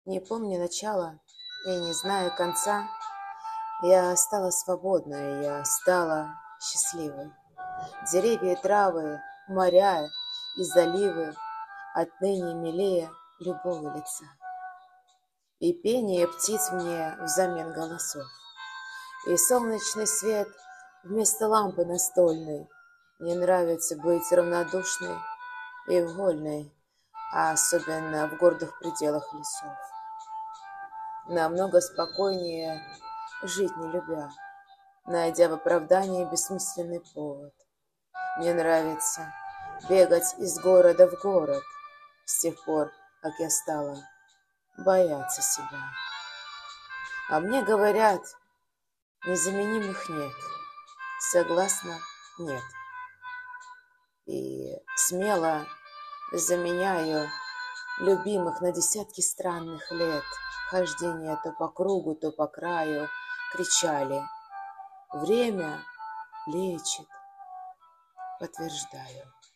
Не помня начала и не зная конца, я стала свободной, я стала счастливой. Деревья и травы, моря и заливы отныне милее любого лица. И пение птиц мне взамен голосов, и солнечный свет вместо лампы настольной. Мне нравится быть равнодушной и вольной, а особенно в гордых пределах лесов. Намного спокойнее жить не любя, найдя в оправдании бессмысленный повод. Мне нравится бегать из города в город с тех пор, как я стала бояться себя. А мне говорят, незаменимых нет. Согласна, нет. И смело заменяю любимых на десятки странных лет. Хождение то по кругу, то по краю. Кричали: время лечит, подтверждаю.